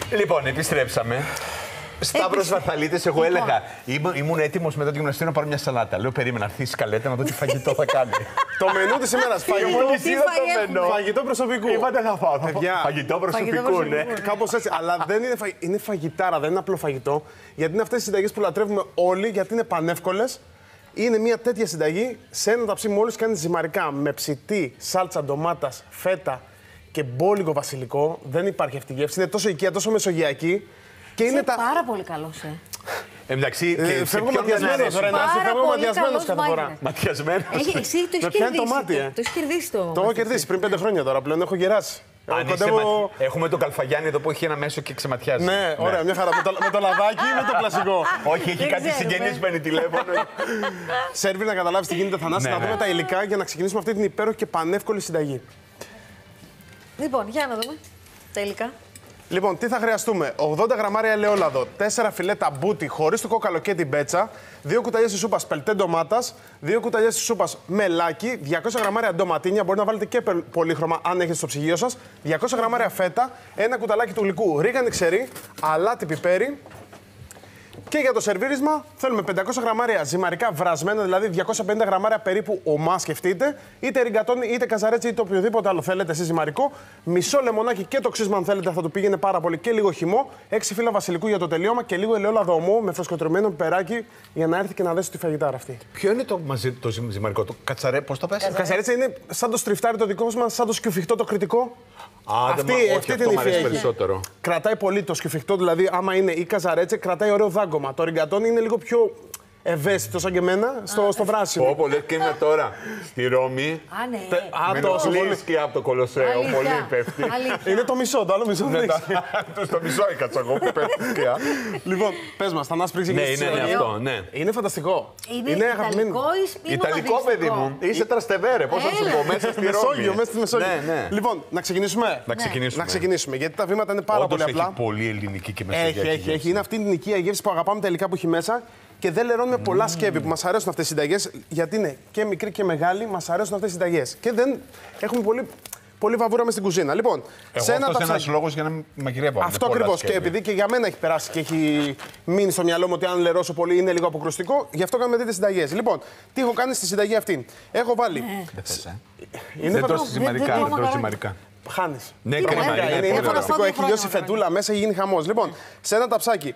Λοιπόν, επιστρέψαμε. Σταύρος Βαρθαλίτης, εγώ έλεγα. Ήμουν έτοιμος μετά το γυμναστήριο να πάρω μια σαλάτα. Λέω, περίμενα, έρθει η σκαλέτα να δω τι φαγητό θα κάνει. Το μενού της ημέρας. Φαγητό προσωπικού. Είπατε θα φάω. Φαγητό προσωπικού, ναι. Κάπως έτσι. Αλλά δεν είναι φαγητάρα, δεν είναι απλό φαγητό. Γιατί είναι αυτές οι συνταγές που λατρεύουμε όλοι, γιατί είναι πανεύκολες. Είναι μια τέτοια συνταγή. Σε ένα ταψί μόλις κάνεις ζυμαρικά με ψητή, σάλτσα ντομάτας, φέτα και μπόλικο βασιλικό. Δεν υπάρχει αυτή η γεύση. Είναι τόσο οικία, τόσο μεσογειακή. Και είναι πάρα πολύ καλός, Εντάξει, φεύγω ματιασμένος, Ρενάση, φεύγω ματιασμένος κάθε φορά. Ματιασμένος. Εσύ το έχεις κερδίσει. Το έχω κερδίσει πριν 5 χρόνια τώρα, πλέον έχω γεράσει. Έχουμε τον Καλφαγιάννη εδώ που έχει ένα μέσο και ξεματιάζει. Ναι, ωραία, μια χαρά. Με το λαδάκι ή με το κλασικό. Όχι, έχει κάτι συγγενείς παίρνει τηλέφωνο. Σερβίρ, να καταλάβεις τι γίνεται, Θανάση, να δούμε τα υλικά για να ξεκινήσουμε αυτή την υπέροχη και πανεύκολη συνταγή. Λοιπόν, για να δούμε τα υλικά. Λοιπόν, τι θα χρειαστούμε: 80 γραμμάρια ελαιόλαδο, 4 φιλέτα μπούτι χωρίς το κόκαλο και την πέτσα, 2 κουταλιές της σούπας πελτέ ντομάτας, 2 κουταλιές της σούπας μελάκι, 200 γραμμάρια ντοματίνια, μπορεί να βάλετε και πολύχρωμα αν έχετε στο ψυγείο σας, 200 γραμμάρια φέτα, 1 κουταλάκι του γλυκού ρίγανη ξερή, αλάτι πιπέρι. Και για το σερβίρισμα θέλουμε 500 γραμμάρια ζυμαρικά βρασμένα, δηλαδή 250 γραμμάρια περίπου ομά, σκεφτείτε, είτε ριγκατόνι είτε καζαρέτσι είτε οποιοδήποτε άλλο θέλετε εσείς ζυμαρικό. Μισό λεμονάκι και το ξύσμα, αν θέλετε, θα του πήγαινε πάρα πολύ, και λίγο χυμό. 6 φύλλα βασιλικού για το τελείωμα και λίγο ελαιόλαδο ομό με φρεσκοτριμμένο πιπεράκι για να έρθει και να δέσει τη φαγητάρα αυτή. Ποιο είναι το ζυμαρικό, το κατσαρέ, πώς το πες? Καζαρέτσι είναι σαν το στριφτάρι το δικό μας, σαν το σκιουφιχτό το κριτικό. Αυτή την υφή έχει. Κρατάει πολύ το σκιουφιχτό, δηλαδή άμα είναι ή καζαρέτσε, κρατάει ωραίο δάγκωμα. Το ριγκατόνι είναι λίγο πιο ευαίσθητο σαν και εμένα στο βράσιμο. Πω, λες και είμαι τώρα στη Ρώμη. Ναι. Τόσο πολύ σκιά από το Κολοσσέο, πολύ πέφτει. Είναι το μισό, το άλλο μισό δεν έχει. Στο μισό έκατσα εγώ που πέφτει σκιά. Λοιπόν, πες μας, Θανάση, πριν ξεκινήσεις. Ναι, είναι αυτό, ναι. Είναι φανταστικό. Είναι ιταλικό ή Ιταλικό, παιδί μου. Είσαι τραστεβέρε, πώς θα σου πω, μέσα στη Ρώμη. Μέσα στη Μεσόγειο. Λοιπόν, να ξεκινήσουμε. Να ξεκινήσουμε. Γιατί τα βήματα είναι πάρα πολύ απλά. Έχει πολύ ελληνική και μεσογειακή. Έχει. Είναι αυτή την οικία γεύση που αγαπάμε τα υλικά που έχει μέσα. Και δεν λερώνουμε πολλά σκεύη που μας αρέσουν αυτές οι συνταγές, γιατί είναι και μικρή και μεγάλη, μας αρέσουν αυτές οι συνταγές. Και δεν έχουμε πολύ βαβούρα μες στην κουζίνα. Λοιπόν, αυτός είναι ένας λόγος για να μαγειρεύω. Αυτό ακριβώς. Και επειδή και για μένα έχει περάσει και έχει μείνει στο μυαλό μου ότι αν λερώσω πολύ είναι λίγο αποκρουστικό, γι' αυτό κάνουμε τέτοιες συνταγές. Λοιπόν, τι έχω κάνει στη συνταγή αυτή. Έχω βάλει. Δεν τρως ζυμαρικά. Χάνεις. Ναι, είναι φανταστικό. Έχει λιώσει φετούλα μέσα, έχει γίνει χαμός. Λοιπόν, σε ένα ταψάκι.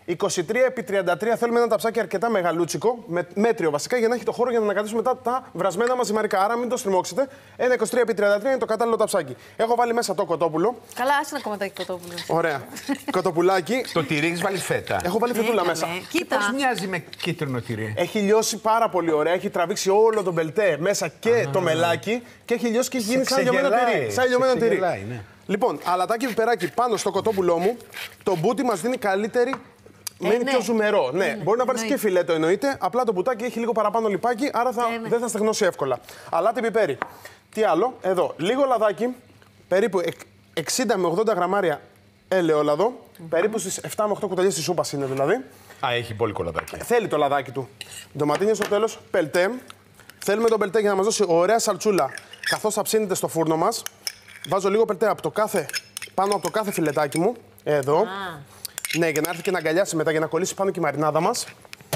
23x33 θέλουμε ένα ταψάκι αρκετά μεγαλούτσικο, μέτριο βασικά, για να έχει το χώρο για να ανακατήσουμε μετά τα βρασμένα μας ζυμαρικά. Άρα μην το στριμώξετε. Ένα 23x33 είναι το κατάλληλο ταψάκι. Έχω βάλει μέσα το κοτόπουλο. Καλά, άσε ένα κομματάκι κοτόπουλο. Ωραία. Κοτοπουλάκι. Το τυρί έχεις βάλει φέτα. Έχω βάλει φετούλα μέσα. Κοίτα. Πώς μοιάζει με κίτρινο τυρί? Έχει λιώσει πάρα πολύ ωραία. Έχει τραβήξει όλο το μπελτέ μέσα και το μελάκι και έχει λιώσει και έχει γίνει σαν λιωμένο τυρί. Λοιπόν, αλατάκι πιπεράκι πάνω στο κοτόπουλό μου. Το μπούτι μας δίνει καλύτερη. Μένει πιο ζουμερό. Ναι, μπορεί να βάλει και φιλέτο εννοείται. Απλά το μπουτάκι έχει λίγο παραπάνω λιπάκι, άρα δεν θα στεγνώσει εύκολα. Αλάτι πιπέρι. Τι άλλο, εδώ. Λίγο λαδάκι, περίπου 60 με 80 γραμμάρια ελαιόλαδο. Περίπου στις 7 με 8 κουταλιές της σούπας είναι δηλαδή. Έχει πολύ κολαδάκι. Θέλει το λαδάκι του. Ντοματίνια στο τέλος, πελτέ. Θέλουμε το πελτέ για να μας δώσει ωραία σαλτσούλα καθώς θα ψήνεται στο φούρνο μας. Βάζω λίγο πελτέ πάνω από το κάθε φιλετάκι μου. Εδώ. Ναι, για να έρθει και να αγκαλιάσει μετά, για να κολλήσει πάνω και η μαρινάδα μας.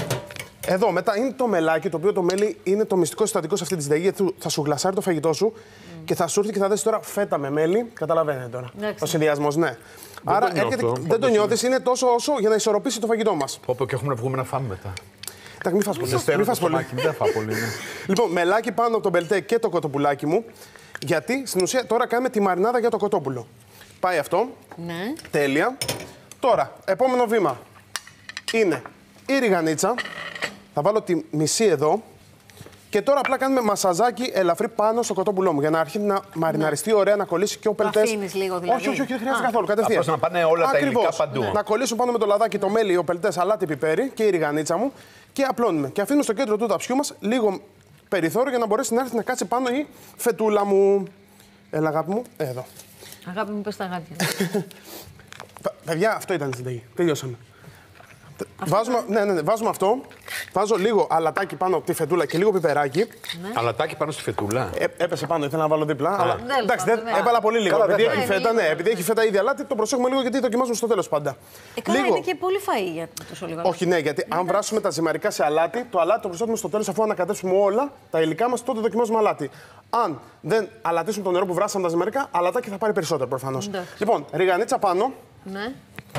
Εδώ μετά είναι το μελάκι, το οποίο το μέλι είναι το μυστικό συστατικό σε αυτή τη συνταγή, γιατί θα σου γλασάρει το φαγητό σου και θα σου έρθει και θα δέσει τώρα φέτα με μέλι. Καταλαβαίνετε τώρα. Ο συνδυασμός, ναι. Άρα δεν το νιώθεις, είναι τόσο όσο για να ισορροπήσει το φαγητό μας. Πω και έχουμε να βγούμε να φάμε μετά. Εντάξει, μην φας πολύ. Δεν φάω πολύ. Λοιπόν, μελάκι πάνω από το μπελτέ και το κοτοπουλάκι μου, γιατί στην ουσία τώρα κάνουμε τη μαρινάδα για το κοτόπουλο. Πάει αυτό. Ναι. Τέλεια. Τώρα, επόμενο βήμα είναι η ριγανίτσα. Θα βάλω τη μισή εδώ. Και τώρα απλά κάνουμε μασαζάκι ελαφρύ πάνω στο κοτόπουλό μου για να αρχίσει να μαριναριστεί ωραία, να κολύσει και ο πελτές. Το αφήνεις λίγο δηλαδή. Όχι, δεν χρειάζεται καθόλου. Κατευθείαν. Απλώς να πάνε όλα τα υλικά παντού. Να κολλήσουν πάνω με το λαδάκι, το μέλι, ο πελτές, αλάτι, πιπέρι και η ριγανίτσα μου. Και απλώνουμε. Και αφήνουμε στο κέντρο του ταψιού μας λίγο περιθώριο για να μπορέσει να έρθει να κάτσει πάνω η φετούλα μου. Έλα, αγάπη μου, εδώ. Αγάπη μου, πες τα αγάπη. Παιδιά, αυτό ήταν η συνταγή. Τελειώσαμε. Βάζουμε αυτό. Βάζω λίγο αλατάκι πάνω από τη φετούλα και λίγο πιπεράκι. Αλατάκι πάνω στη φετούλα. Έπεσε πάνω, ήθελα να βάλω δίπλα. Αλλά εντάξει, ναι. έβαλα πολύ λίγο. Καλά, Επειδή δεν έχει φέτα, ναι, επειδή έχει φέτα ήδη αλάτι, το προσέχουμε λίγο γιατί δοκιμάζουμε στο τέλος πάντα. Καλά, είναι και πολύ φαΐ για τόσο λίγο. Όχι, ναι, γιατί αν βράσουμε τα ζυμαρικά σε αλάτι, το αλάτι το προσθέτουμε στο τέλος αφού ανακατέψουμε όλα τα υλικά μας, τότε δοκιμάζουμε αλάτι. Αν δεν αλατίσουμε το νερό που βράσαμε τα ζυμαρικά, αλατάκι θα πάρει περισσότερο προφανώς. Λοιπόν, ριγανίτσα πάνω. Ναι.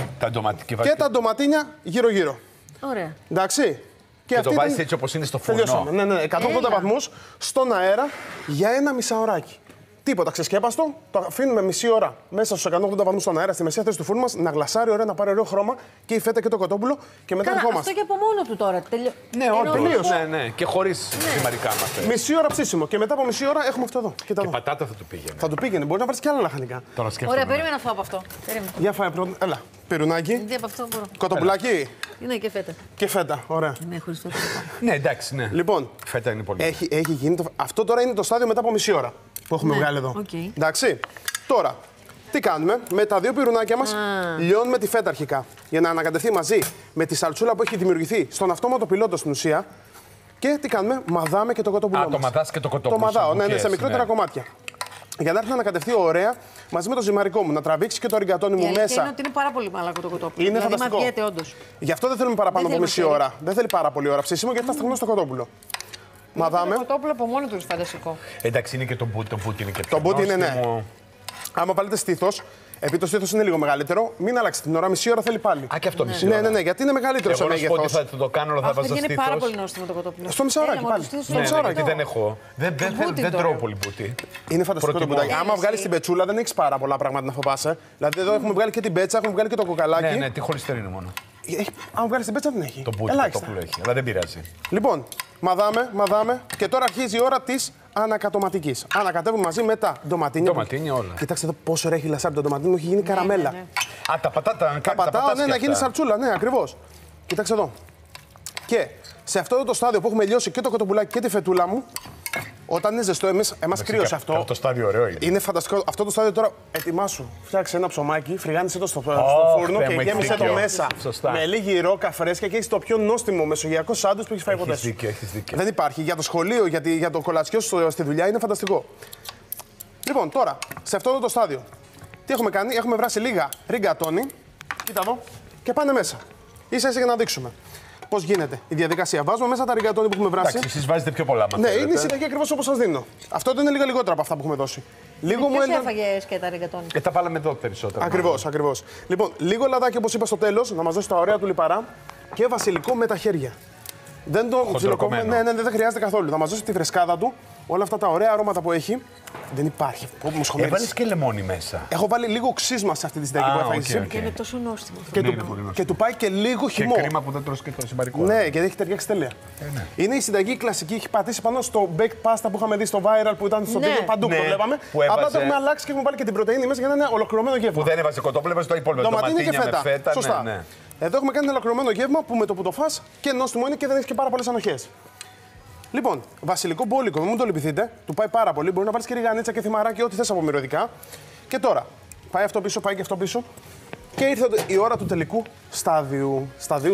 Και τα ντοματίνια γύρω-γύρω. Ωραία. Εντάξει. Και το βάζεις έτσι όπως είναι στο φούρνο. Τελειώσαμε. Ναι, 180 βαθμούς στον αέρα για ένα μισάωράκι. Τίποτα, ξεσκέπαστο, το αφήνουμε μισή ώρα μέσα στους 180 βαθμούς στον αέρα στη μεσαία θέση του φούρνου μας να γλασάρει ωραία, να πάρει ωραίο χρώμα και η φέτα και το κοτόπουλο και μετά ερχόμαστε. Αυτό και από μόνο του τώρα. Ναι, όντως. Ναι. Και χωρίς ζυμαρικά μας. Μισή ώρα ψήσιμο και μετά από μισή ώρα έχουμε αυτό εδώ. Και πατάτα θα του πήγαινε. Θα του πήγαινε, μπορεί να βάλει και άλλα λαχανικά. Ωραία, περίμενα να φάω από αυτό. Για φάει πρώτα. Έλα. Πυρουνάκι. Τι από αυτό μπορώ. Κοτοπουλάκι. Είναι και φέτα. Και φέτα. Ωραία. Ναι, χωρίς φέτα. Ναι, εντάξει, ναι. Λοιπόν, φέτα είναι πολύ. Έχει γίνει αυτό τώρα είναι το στάδιο μετά από μισή ώρα που έχουμε βγάλει εδώ. Okay. Εντάξει. Τώρα, τι κάνουμε. Με τα δύο πυρουνάκια μας λιώνουμε τη φέτα αρχικά για να ανακατευθεί μαζί με τη σαλτσούλα που έχει δημιουργηθεί στον αυτόματο πιλότο στην ουσία. Και τι κάνουμε, μαδάμε και το κοτόπουλό μας. Το μαδάς και το κοτόπουλο. Το μαδάω, ναι, σε μικρότερα κομμάτια. Για να έρθει να ανακατευθεί ωραία μαζί με το ζυμαρικό μου, να τραβήξει και το ριγκατόνι μου μέσα. Είναι ότι είναι πάρα πολύ μαλακό το κοτόπουλο. Είναι φανταστικό. Μαδιέται, όντως. Γι' αυτό δεν θέλουμε παραπάνω από μισή ώρα. Δεν θέλει πάρα πολύ ώρα ψήσιμο γιατί θα στεγνώσει το κοτόπουλο. Μαδάμε. Το κοτόπουλο από μόνο του είναι φανταστικό. Εντάξει, είναι και το μπούτι. Το μπούτι είναι, ναι. Άμα βάλετε στήθος, επειδή το στήθος είναι λίγο μεγαλύτερο, μην αλλάξετε την ώρα. Μισή ώρα θέλει πάλι. Α, και αυτό μισή ώρα. Ναι, γιατί είναι μεγαλύτερο σε μέγεθος. Εγώ θα το κάνω, αλλά θα βάζω στήθος. Είναι πάρα πολύ νόστιμο το κοτόπουλο. Στο μισάωράκι πάλι. Στο μισάωράκι δεν έχω. Δεν τρώω πολύ μπούτι. Είναι φανταστικό το μπουτάκι. Άμα βγάλει την πετσούλα, δεν έχει πάρα πολλά πράγματα να φοβάσαι. Δηλαδή εδώ έχουμε βγάλει και την πέτσα, έχουμε βγάλει και το κοκαλάκι. Ναι, τη χολυστερίνη μόνο. Αν βγάλει την πέτσα δεν έχει. Το μπούτι έχει, αλλά δεν πειράζει. Λοιπόν, μαδάμε και τώρα αρχίζει η ώρα της ανακατωματικής. Ανακατεύουμε μαζί με τα ντοματίνια. Ντοματίνια όλα. Κοιτάξτε εδώ πόσο ωραία έχει λασάρει το ντοματίνι μου, έχει γίνει καραμέλα. Α, τα πατάτα, τα πατάω, ναι, να γίνει σαλτσούλα, ναι, ακριβώς. Κοιτάξτε εδώ. Και σε αυτό το στάδιο που έχουμε λιώσει και το κοτοπουλάκι και τη φετούλα μου, όταν είναι ζεστό, εμάς κρύωσε αυτό. Αυτό το στάδιο ωραίο είναι. Είναι φανταστικό. Αυτό το στάδιο τώρα ετοιμάσου. Φτιάξε ένα ψωμάκι, φρυγάνισε το στο φούρνο και γέμισε το μέσα. Σωστά. Με λίγη ρόκα φρέσκα και έχει το πιο νόστιμο μεσογειακό σάντουιτς που έχει φάει ποτέ. Έχεις δίκιο. Δεν υπάρχει. Για το σχολείο, για το κολατσιό στη δουλειά είναι φανταστικό. Λοιπόν, τώρα, σε αυτό το στάδιο, τι έχουμε κάνει, έχουμε βράσει λίγα ριγκατόνι. Κοίτα εδώ. Και πάνε μέσα. Ίσα-ίσα για να δείξουμε. Πώς γίνεται η διαδικασία. Βάζουμε μέσα τα ριγκατόνι που έχουμε βράσει. Εντάξει, εσείς βάζετε πιο πολλά. Ναι, είναι η συνταγή ακριβώς όπως σας δίνω. Αυτό είναι λίγα λιγότερα από αυτά που έχουμε δώσει. Λίγο μου έφαγες και τα ριγκατόνι. Τα βάλαμε εδώ περισσότερα. Ακριβώς. Λοιπόν, λίγο λαδάκι όπως είπα στο τέλος, να μας δώσει τα ωραία του λιπαρά και βασιλικό με τα χέρια. Δεν το ψιλοκόβουμε. Ναι, δεν χρειάζεται καθόλου. Θα μας δώσει τη φρεσκάδα του, όλα αυτά τα ωραία αρώματα που έχει. Δεν υπάρχει. Έβαλες και λεμόνι μέσα. Έχω βάλει λίγο ξύσμα σε αυτή τη συνταγή που έφαγες. Και είναι τόσο νόστιμο. Και του πάει και λίγο χυμό. Και κρίμα που δεν τρως και το συμπαρικό. Ναι, γιατί έχει ταιριάξει τέλεια. Είναι η συνταγή κλασική, έχει πατήσει πάνω στο baked pasta που είχαμε δει στο viral που ήταν στο τέλο παντού που το βλέπαμε. Απλά το έχουμε αλλάξει και έχουμε βάλει και την πρωτεΐνη μέσα για να είναι ολοκληρωμένο γεύμα. Που δεν έβαζε κοτόπουλο, έβαζε το υπόλοιπο. Ντοματίνια και φέτα. Σωστά. Εδώ έχουμε κάνει ένα ολοκληρωμένο γεύμα που με το που το φας και νόστιμο είναι και δεν έχει και πάρα πολλές ανοχές. Λοιπόν, βασιλικό μπόλικο, μην το λυπηθείτε, του πάει πάρα πολύ. Μπορεί να βάλεις και ριγανίτσα και θυμαράκι, ό,τι θες από μυρωδικά. Και τώρα, πάει αυτό πίσω, πάει και αυτό πίσω. Και ήρθε η ώρα του τελικού σταδίου. Σταδίου.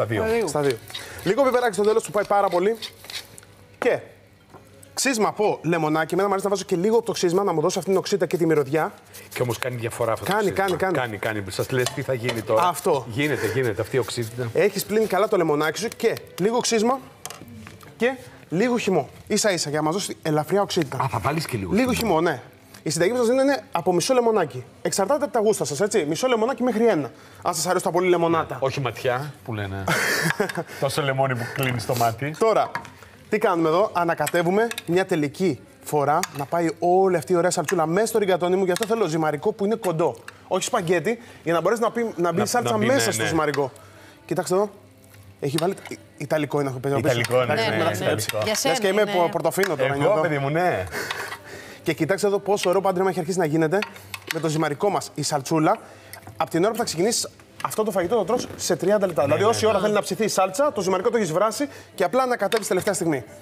Λίγο πιπεράκι στο τέλος, του πάει πάρα πολύ. Και ξύσμα από λεμονάκι. Εμένα μου αρέσει να βάζω και λίγο από το ξύσμα να μου δώσει αυτήν την οξύτα και τη μυρωδιά. Και όμως κάνει διαφορά αυτό. Κάνει. Σας λες τι θα γίνει τώρα. Αυτό. Γίνεται αυτή η οξύτητα. Έχεις πλύνει καλά το λεμονάκι σου και λίγο ξύσμα και λίγο χυμό. Ίσα-ίσα για να μας δώσει ελαφριά οξύτητα. Α, θα βάλεις και λίγο. Λίγο χυμό, ναι. Η συνταγή που σας δίνω είναι από μισό λεμονάκι. Εξαρτάται από τα γούστα σας, έτσι. Μισό λεμονάκι μέχρι ένα. Αν σας αρέσει τα πολύ λεμονάτα. Όχι ματιά που λένε. Τόσο λεμόνι που κλείνει το μάτι. Τώρα, τι κάνουμε εδώ. Ανακατεύουμε μια τελική φορά να πάει όλη αυτή η ωραία σαλτσούλα μέσα στο ριγκατόνι μου. Γι' αυτό θέλω ζυμαρικό που είναι κοντό. Όχι σπαγκέτι, για να μπορέσει να μπει η σάλτσα μέσα στο ζυμαρικό. Κοιτάξτε εδώ. Έχει βάλει. Ιταλικό είναι αυτό που παίζει. Ιταλικό, ναι. Για σένα. Και είμαι πορτοφίνο τώρα. Εγώ, παιδί μου, ναι. Και κοιτάξτε εδώ πόσο ωραίο πάντρεμα έχει αρχίσει να γίνεται με το ζυμαρικό μας η σαλτσούλα. Από την ώρα που θα ξεκινήσει αυτό το φαγητό το τρως σε 30 λεπτά. Δηλαδή, όση ώρα θέλει να ψηθεί η σάλτσα, το ζυμαρικό το έχει βράσει και απλά ανακατεύει τελευταία στιγμή.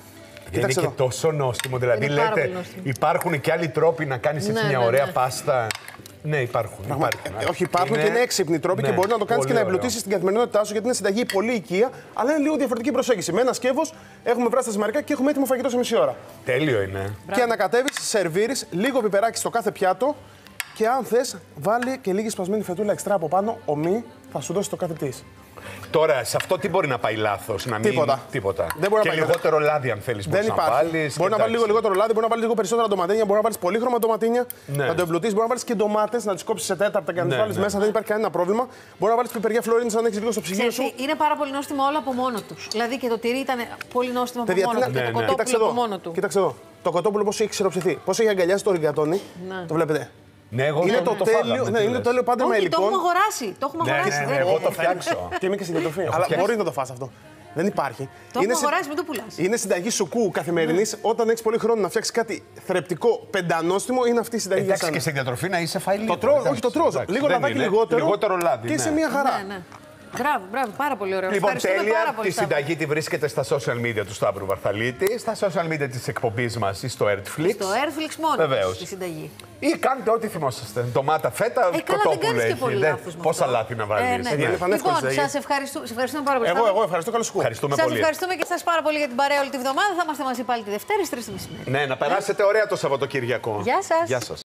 Είναι και εδώ. τόσο νόστιμο. Δηλαδή, Είναι πάρα λέτε, πολύ νόστιμο. υπάρχουν και άλλοι τρόποι να κάνει έτσι μια ωραία πάστα. Ναι, υπάρχουν. Όχι, υπάρχουν και είναι έξυπνοι τρόποι και μπορεί να το κάνει και να εμπλουτίσει την καθημερινότητά σου γιατί είναι συνταγή πολύ οικία, αλλά είναι λίγο διαφορετική προσέγγιση. Με ένα σκεύος έχουμε βράσει τα ζυμαρικά και έχουμε έτοιμο φαγητό σε μισή ώρα. Τέλειο είναι. Και ανακατεύει, σερβίρει, λίγο πιπεράκι στο κάθε πιάτο και αν θε, βάλει και λίγη σπασμένη φετούλα εξτρά από πάνω. Ομή θα σου δώσει το κάθε τι. Τώρα, σε αυτό τι μπορεί να πάει λάθος, να μην. Τίποτα. Δεν μπορεί και να πάει λιγότερο λάδι, αν θέλει. Δεν υπάρχει. Μπορεί να βάλει λίγο λιγότερο λάδι, μπορεί να βάλει λίγο περισσότερα ντοματίνια, μπορεί να βάλει πολύχρωμα ντοματίνια, να το εμπλουτίσει, μπορεί να βάλει και ντομάτες, να τι κόψει σε τέταρτα και να τι βάλει μέσα, δεν υπάρχει κανένα πρόβλημα. Μπορεί να βάλει πιπεριά φλωρίνης αν έχει λίγο στο ψυγείο σου. Είναι πάρα πολύ νόστιμο όλο από μόνο του. Δηλαδή και το τυρί ήταν πολύ νόστιμο από μόνο του. Και το κοτόπουλο από μόνο του. Κοίταξε εδώ. Το κοτόπουλο πώς έχει ξηροψηθεί, πώς έχει αγκαλιάσει το ριγκατόνι. Το βλέπετε. Ναι, εγώ είναι το τέλειο. Ναι, είναι το τέλειο πάντα με υλικό. Το έχουμε αγοράσει. Το έχουμε αγοράσει. Ναι, εγώ το φτιάξω. Και είμαι και στην διατροφή. Αλλά μπορεί να το φας αυτό. Δεν υπάρχει. Το έχουμε αγοράσει, μην το πουλάς. Είναι συνταγή σουκού καθημερινής. Όταν έχεις πολύ χρόνο να φτιάξεις κάτι θρεπτικό, πεντανόστιμο, είναι αυτή η συνταγή. Εντάξει, και στην διατροφή να είσαι φάει λίγο. Το τρώω, όχι το τρώω. Λίγο λαδάκι λιγότερο λάδι. Και είσαι μια χαρά. Μπράβο, πάρα πολύ ωραίο. Λοιπόν, τέλεια. Τη συνταγή τη βρίσκεται στα social media του Σταύρου Βαρθαλίτη, στα social media της εκπομπής μας ή στο Airflix. Στο Airflix μόνο. Βεβαίως. Τη συνταγή. Ή κάντε ό,τι θυμόσαστε. Ντομάτα, φέτα, κοτόπουλο έχει. Πόσα λάθη να βάλεις. Λοιπόν, σας ευχαριστούμε πάρα πολύ. Εγώ ευχαριστώ, καλώς σου. Ευχαριστούμε πολύ. Σας ευχαριστούμε και εσάς πάρα πολύ για την παρέα όλη τη βδομάδα. Θα είμαστε μαζί πάλι τη Δευτέρα στις 3 το μεσημέρι. Ναι, να περάσετε ωραία το Σαββατοκύριακο. Γεια σας. Γεια σας.